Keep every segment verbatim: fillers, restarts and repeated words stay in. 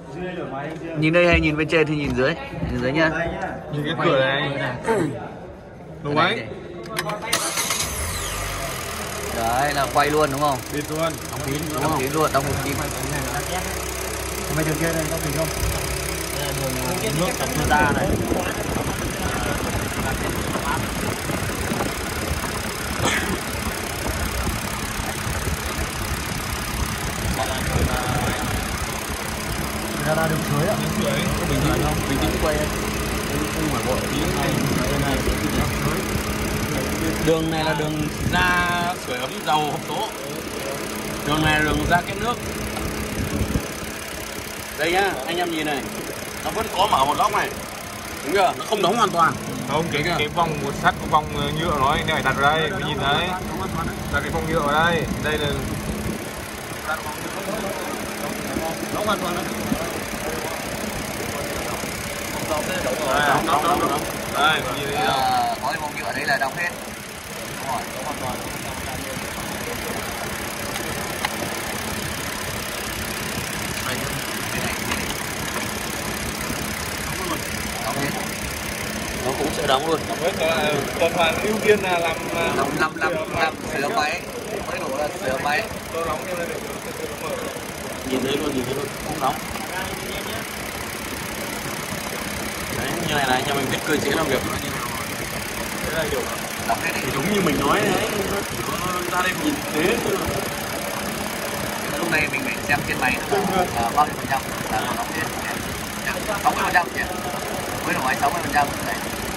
Nhìn đây hay nhìn bên trên thì nhìn dưới? Nhìn dưới nhá. Nhìn cái cửa này. Đúng đấy. Đấy là quay luôn đúng không? Đi luôn. Đóng kín đúng không? Đóng kín luôn, đóng kín. Mấy đường kia này có gì không? Đường nước chảy ra này. Ra ra đường suối ạ. Đường suối. Có bình tĩnh không? Bình tĩnh quay. Không phải vội. Đường này là đường ra sưởi ấm dầu hộp tố. Đường này là đường ra kết nước. Đây nhá, anh em nhìn này. Nó vẫn có mở một lóc này. Đúng chưa? Nó không đóng hoàn toàn. Không, cái cái vòng một sắt, cái vòng nhựa nó này phải đặt ở đây, mình nhìn thấy. Đặt cái vòng nhựa ở đây. Đây là đóng hoàn toàn đấy. Đóng đóng đóng đóng. Đây, nhìn thấy không? Có cái vòng nhựa đấy là đóng hết. Đúng rồi, đóng hoàn toàn. Đóng hết. Nó cũng sẽ đóng luôn. Đóng hết là tuần hoàn ưu tiên là làm làm làm làm làm sửa máy. Mới đủ là sửa máy. Tôi đóng như này để mở. Nhìn thấy luôn, nhìn thấy luôn, không đóng. Đấy, như này này, cho mình biết cơ chế làm việc nó như nào. Thế là hiểu. Đóng hết thì đúng như mình nói đấy, nó ra đây nhìn thực tế. Lúc này mình phải xem trên máy nó là bao nhiêu phần trăm là nó đóng hết. sáu mươi phần trăm nhỉ? Với đầu máy sáu mươi phần trăm này.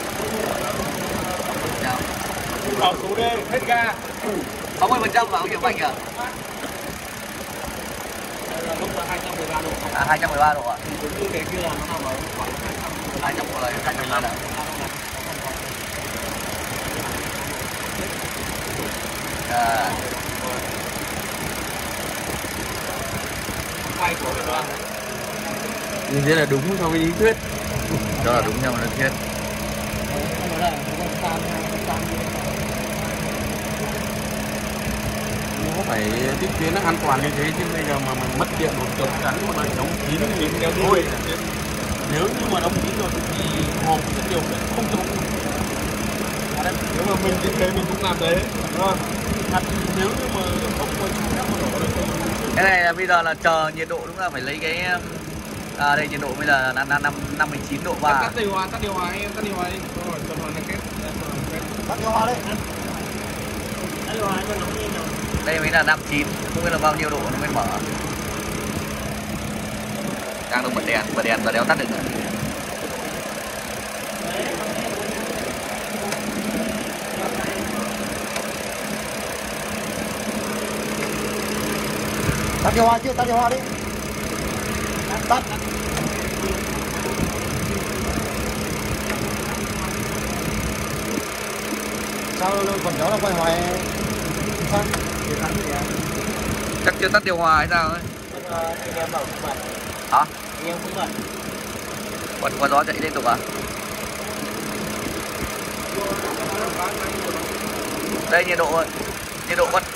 Vào số đi, hết ga. sáu mươi phần trăm vào kiểu mạnh à? À hai trăm mười ba độ ạ. Cái kia là nó nằm ở khoảng hai trăm mười, hai trăm mười lăm. À. Quay của cái đoạn. Như thế là đúng so với lý thuyết. Đó là đúng theo lý thuyết. Nó phải thiết kế nó an toàn như thế chứ bây giờ mà mình mất điện một chục chắn mà đóng kín thì đeo thôi. Nếu như mà đóng kín rồi thì hộp rất nhiều không chống. Nếu mà mình thiết kế mình cũng làm đấy, đúng không? Nếu như mà không có chút nào nổ được. Cái này là bây giờ là chờ nhiệt độ đúng là phải lấy cái à đây nhiệt độ bây giờ là năm năm mươi chín độ ba. Tắt điều hòa, tắt điều hòa em, tắt điều hòa đi. Rồi, tuần hoàn này kết. Tắt điều hòa đấy. Tắt điều hòa cho nó đi nào. Đây mới là năm mươi chín, không biết là bao nhiêu độ nó mới mở. Đang được bật đèn, bật đèn và đéo tắt được nữa. Tắt điều hòa chưa? Tắt điều hòa đi. Tắt. Sao còn đó là quay hoài sao? Chắc chưa tắt điều hòa hay sao ấy? Hả? Còn có gió chạy liên tục à? Đây nhiệt độ, nhiệt độ con.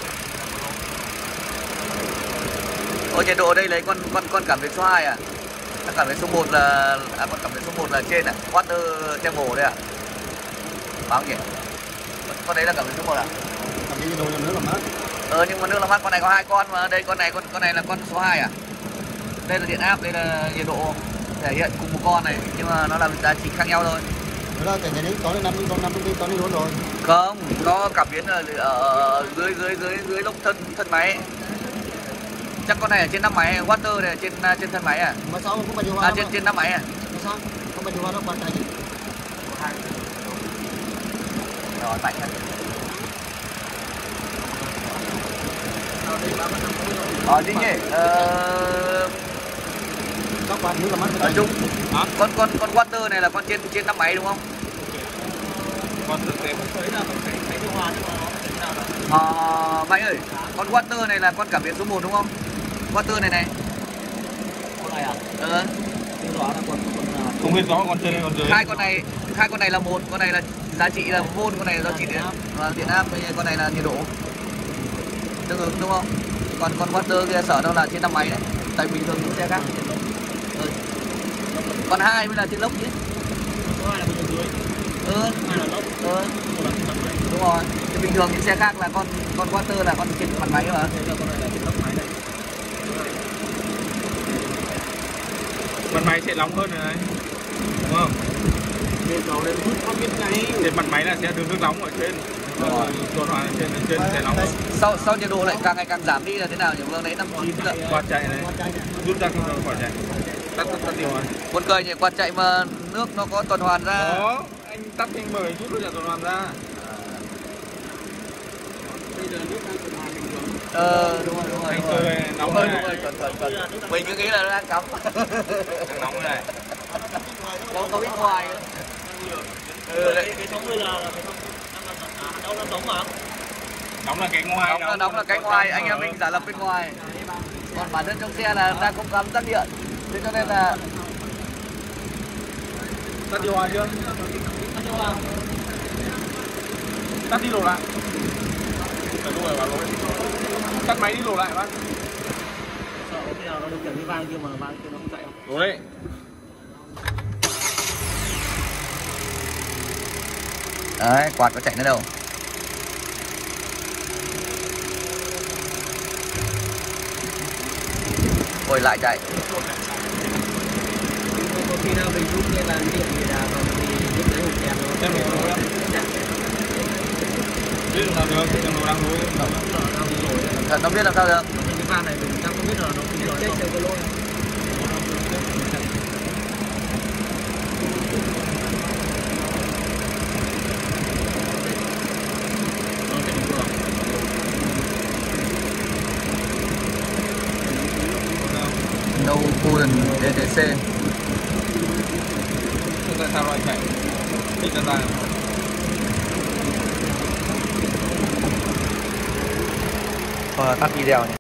Ôi nhiệt độ ở đây lấy con con con cảm biến số hai à? Cảm biến số một là à con cảm biến số một là trên à? Water thermal đây à? Bao nhiêu? Con đấy là cảm biến số một à? Cảm biến nhiệt độ là nước làm mát. Ờ nhưng mà nước làm mát con này có hai con mà đây con này con con này là con số hai à? Đây là điện áp, đây là nhiệt độ thể hiện cùng một con này nhưng mà nó là giá trị khác nhau thôi. Đó là cái đấy có đến năm con năm mươi con đi luôn rồi. Không, có cảm biến ở, ở dưới dưới dưới dưới lốc thân thân máy. Chắc con này ở trên nắp máy, water này ở trên trên thân máy à? Mà sao không có điều hòa? À trên trên nắp máy à? Sao? Không có điều hòa đâu bạn chạy. Rồi mạnh hơn. Ờ dính nhỉ? Ờ các bạn nước làm mát. Ở chung. Con con con water này là con trên trên nắp máy đúng không? Con thực tế không thấy là phải cái điều hòa nhưng mà nó Ờ Mạnh ơi, con water này là con cảm biến số một đúng không? Water này này. Con này à? Ờ. không biết rõ con trên con dưới. Hai con này, hai con này là một, con này là giá trị là volt, con này là giá trị điện và điện áp, con này là nhiệt độ. Tương ứng đúng không? Còn con water kia sở đâu là trên năm máy đấy. Tại bình thường những xe khác. Ở Con hai mới là trên lốc chứ. Con hai là bên dưới. Ừ. Hai là lốc. Ừ. Đúng rồi. Thì bình thường những xe khác là con con quarter là con trên mặt máy mà. Thế là con này là trên lốc máy này. Mặt máy sẽ nóng hơn rồi này, đúng không? Trên nó lên hút có biết ngay. Trên mặt máy là sẽ được nước nóng ở trên. Tuần hoàn trên trên sẽ nóng hơn. Sau sau nhiệt độ lại càng ngày càng giảm đi là thế nào nhỉ? Vừa nãy năm chín rồi. Quạt chạy này, rút ra không khỏi chạy. Tắt tắt tắt điều hòa. Buồn cười nhỉ, quạt chạy mà nước nó có tuần hoàn ra. Đó, anh tắt anh mở rút ra tuần hoàn ra. Bây giờ nước đang tuần hoàn bình thường. Ờ đúng rồi đúng rồi. Anh Đúng rồi. cười nóng Đúng rồi, này. đúng rồi, chuẩn chuẩn chuẩn. Mình cứ nghĩ là nó đang cắm. Đang nóng này. Nó có biết ngoài. Ừ, cái cái sống bây giờ là cái sống đâu nó sống mà. Nóng là cái ngoài. Nóng là nóng là cái ngoài, anh em mình giả lập bên ngoài. Còn bản thân trong xe là đang không cắm tắt điện. Thế cho nên là Tắt điều hòa chưa? Tắt đi đổ lại. Phải đổ lại vào lối. Tắt máy đi đổ lại bác. Sợ khi nào nó được cái vang kia mà vang kia nó không chạy không? Đổ đấy. đấy, quạt có chạy nữa đâu. Rồi lại chạy. Có khi nào mình rút cái làn điện gì là mình rút cái hộp đèn nó Xem mình nối lắm. Biết được nào được, xem nó đang nối. Thật không biết làm sao được. cái van này mình đang không biết là nó không chết được cái lỗi. No coolant đê tê xê. Tại sao lại chạy? Đi ra ra. Tắt video nhé.